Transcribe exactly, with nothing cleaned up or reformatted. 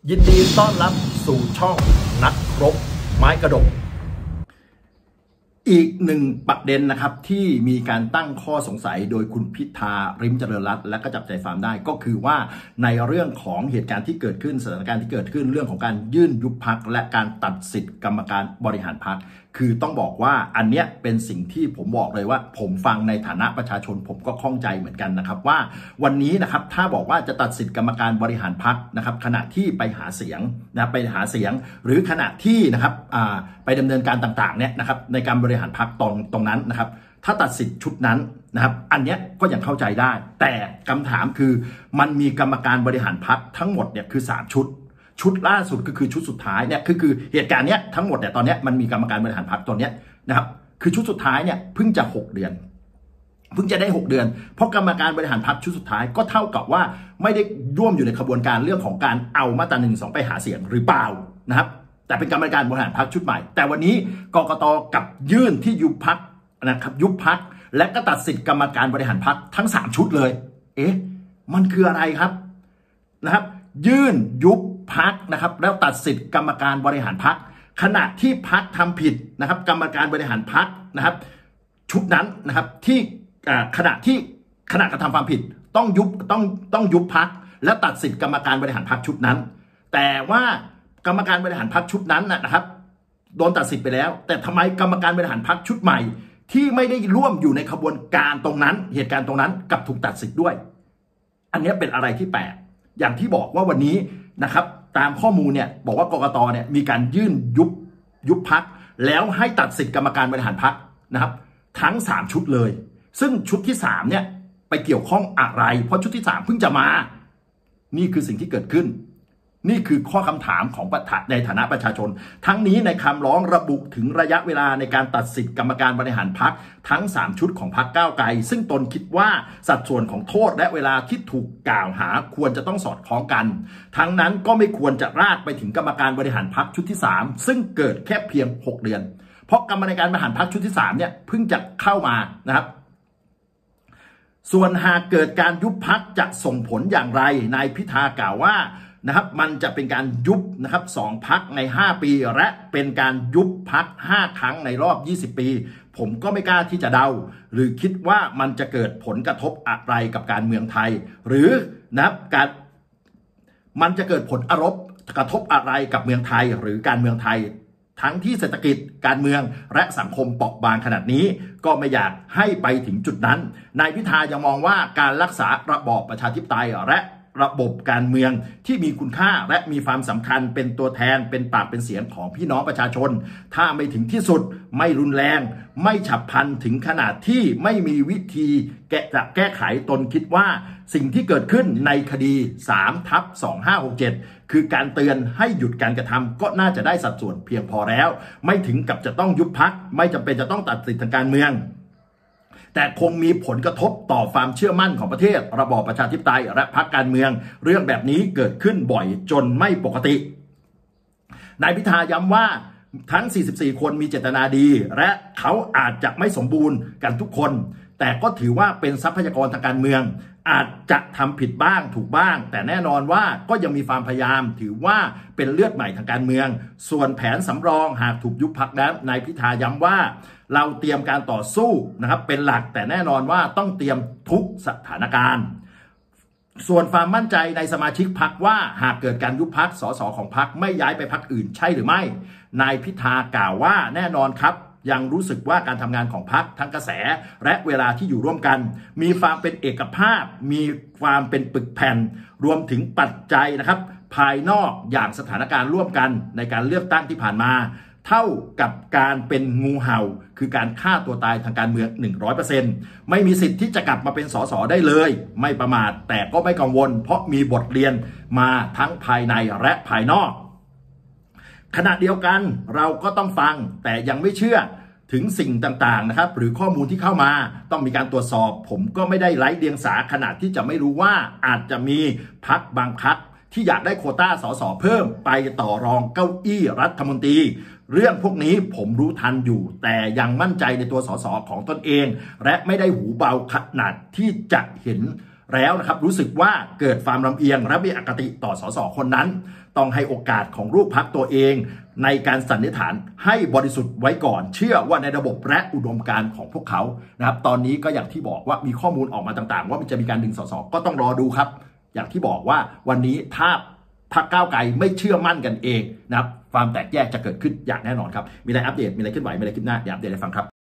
ยินดีต้อนรับสู่ช่องนักรบไม้กระดกอีกหนึ่งประเด็นนะครับที่มีการตั้งข้อสงสัยโดยคุณพิธาริมเจริญรัตน์และก็จับใจความได้ก็คือว่าในเรื่องของเหตุการณ์ที่เกิดขึ้นสถานการณ์ที่เกิดขึ้นเรื่องของการยื่นยุบพรรคและการตัดสิทธิ์กรรมการบริหารพรรคคือต้องบอกว่าอันเนี้ยเป็นสิ่งที่ผมบอกเลยว่าผมฟังในฐานะประชาชนผมก็ข้องใจเหมือนกันนะครับว่าวันนี้นะครับถ้าบอกว่าจะตัดสิทธิ์กรรมการบริหารพรรคนะครับขณะที่ไปหาเสียงนะไปหาเสียงหรือขณะที่นะครับไปดำเนินการต่างๆเนี่ยนะครับในการบริหารพรรคตรงตรงนั้นนะครับถ้าตัดสิทธิ์ชุดนั้นนะครับอันเนี้ยก็ยังเข้าใจได้แต่คำถามคือมันมีกรรมการบริหารพรรคทั้งหมดเนี่ยคือสามชุดชุดล่าสุดก็คือชุดสุดท้ายเนี่ยคือคือเหตุการณ์เนี้ยทั้งหมดเนี่ยตอนเนี้ยมันมีกรรมการบริหารพรรคตัวเนี้ยนะครับคือชุดสุดท้ายเนี่ยเพิ่งจะหกเดือนเพิ่งจะได้หกเดือนเพราะกรรมการบริหารพรรคชุดสุดท้ายก็เท่ากับว่าไม่ได้ร่วมอยู่ในขบวนการเรื่องของการเอามาตราหนึ่งสองไปหาเสียงหรือเปล่านะครับแต่เป็นกรรมการบริหารพรรคชุดใหม่แต่วันนี้กกต.กับยื่นที่ยุบพรรคนะครับยุบพรรคและก็ตัดสิทธิ์กรรมการบริหารพรรคทั้งสามชุดเลยเอ๊ะมันคืออะไรครับนะครับยื่นยุบพรรคนะครับแล้วตัดสิทธิ์กรรมการบริหารพรรคขณะที่พรรคทำผิดนะครับกรรมการบริหารพรรคนะครับชุดนั้นนะครับที่ขณะที่ขณะกระทำความผิดต้องยุบต้องต้องยุบพรรคและตัดสิทธิ์กรรมการบริหารพรรคชุดนั้นแต่ว่ากรรมการบริหารพรรคชุดนั้นนะครับโดนตัดสิทธิ์ไปแล้วแต่ทำไมกรรมการบริหารพรรคชุดใหม่ที่ไม่ได้ร่วมอยู่ในขบวนการตรงนั้นเหตุการณ์ตรงนั้นกับถูกตัดสิทธิ์ด้วยอันนี้เป็นอะไรที่แปลกอย่างที่บอกว่าวันนี้นะครับตามข้อมูลเนี่ยบอกว่ากกต.เนี่ยมีการยื่นยุบยุบพรรคแล้วให้ตัดสิทธิ์กรรมการบริหารพรรคนะครับทั้งสามชุดเลยซึ่งชุดที่สามเนี่ยไปเกี่ยวข้องอะไรเพราะชุดที่สามเพิ่งจะมานี่คือสิ่งที่เกิดขึ้นนี่คือข้อคำถามของในฐานะประชาชนทั้งนี้ในคำร้องระบุถึงระยะเวลาในการตัดสิทธิ์กรรมการบริหารพรรคทั้งสามชุดของพรรคก้าวไกลซึ่งตนคิดว่าสัดส่วนของโทษและเวลาที่ถูกกล่าวหาควรจะต้องสอดคล้องกันทั้งนั้นก็ไม่ควรจะลากไปถึงกรรมการบริหารพรรคชุดที่สามซึ่งเกิดแค่เพียงหกเดือนเพราะกรรมการบริหารพรรคชุดที่สามเนี่ยเพิ่งจะเข้ามานะครับส่วนหากเกิดการยุบพรรคจะส่งผลอย่างไรนายพิธากล่าวว่านะครับมันจะเป็นการยุบนะครับสองพรรคในห้าปีและเป็นการยุบพรรคห้าครั้งในรอบยี่สิบปีผมก็ไม่กล้าที่จะเดาหรือคิดว่ามันจะเกิดผลกระทบอะไรกับการเมืองไทยหรือนะครับการมันจะเกิดผลอารมณ์กระทบอะไรกับเมืองไทยหรือการเมืองไทยทั้งที่เศรษฐกิจการเมืองและสังคมเปราะบางขนาดนี้ก็ไม่อยากให้ไปถึงจุดนั้นนายพิธายังมองว่าการรักษาระบอบประชาธิปไตยและระบบการเมืองที่มีคุณค่าและมีความสำคัญเป็นตัวแทนเป็นปากเป็นเสียงของพี่น้องประชาชนถ้าไม่ถึงที่สุดไม่รุนแรงไม่ฉับพลันถึงขนาดที่ไม่มีวิธีแกะจะแก้ไขตนคิดว่าสิ่งที่เกิดขึ้นในคดี สามทับสองห้าหกเจ็ด คือการเตือนให้หยุดการกระทำก็น่าจะได้สัดส่วนเพียงพอแล้วไม่ถึงกับจะต้องยุบพรรคไม่จำเป็นจะต้องตัดสิทธิทางการเมืองแต่คงมีผลกระทบต่อความเชื่อมั่นของประเทศระบอบประชาธิปไตยและพรรคการเมืองเรื่องแบบนี้เกิดขึ้นบ่อยจนไม่ปกตินายพิธาย้ำว่าทั้งสี่สิบสี่คนมีเจตนาดีและเขาอาจจะไม่สมบูรณ์กันทุกคนแต่ก็ถือว่าเป็นทรัพยากรทางการเมืองอาจจะทำผิดบ้างถูกบ้างแต่แน่นอนว่าก็ยังมีความพยายามถือว่าเป็นเลือดใหม่ทางการเมืองส่วนแผนสำรองหากถูกยุบพรรคนั้นนายพิธาย้ำว่าเราเตรียมการต่อสู้นะครับเป็นหลักแต่แน่นอนว่าต้องเตรียมทุกสถานการณ์ส่วนความมั่นใจในสมาชิกพรรคว่าหากเกิดการยุบพรรคสสของพรรคไม่ย้ายไปพรรคอื่นใช่หรือไม่นายพิธากล่าวว่าแน่นอนครับยังรู้สึกว่าการทำงานของพรรคทั้งกระแสและเวลาที่อยู่ร่วมกันมีความเป็นเอกภาพมีความเป็นปึกแผ่นรวมถึงปัจจัยนะครับภายนอกอย่างสถานการณ์ร่วมกันในการเลือกตั้งที่ผ่านมาเท่ากับการเป็นงูเห่าคือการฆ่าตัวตายทางการเมือง หนึ่งร้อยเปอร์เซ็นต์ ไม่มีสิทธิ์ที่จะกลับมาเป็นสสได้เลยไม่ประมาทแต่ก็ไม่กังวลเพราะมีบทเรียนมาทั้งภายในและภายนอกขณะเดียวกันเราก็ต้องฟังแต่ยังไม่เชื่อถึงสิ่งต่างๆนะครับหรือข้อมูลที่เข้ามาต้องมีการตรวจสอบผมก็ไม่ได้ไร้เดียงสาขนาดที่จะไม่รู้ว่าอาจจะมีพรรคบางพรรคที่อยากได้โควต้าสสเพิ่มไปต่อรองเก้าอี้รัฐมนตรีเรื่องพวกนี้ผมรู้ทันอยู่แต่ยังมั่นใจในตัวสสของตนเองและไม่ได้หูเบาขนาดที่จะเห็นแล้วนะครับรู้สึกว่าเกิดความลำเอียงและมีอคติต่อสสคนนั้นต้องให้โอกาสของลูกพรรคตัวเองในการสันนิษฐานให้บริสุทธิ์ไว้ก่อนเชื่อว่าในระบบและอุดมการณ์ของพวกเขานะครับตอนนี้ก็อย่างที่บอกว่ามีข้อมูลออกมาต่างๆว่ามันจะมีการดึงสสก็ต้องรอดูครับอย่างที่บอกว่าวันนี้ถ้าพรรคก้าวไกลไม่เชื่อมั่นกันเองนะครับความแตกแยกจะเกิดขึ้นอย่างแน่นอนครับมีอะไรอัปเดตมีอะไรเคลื่อนไหวมีอะไรคืบหน้าเดี๋ยวอัปเดตให้ฟังครับ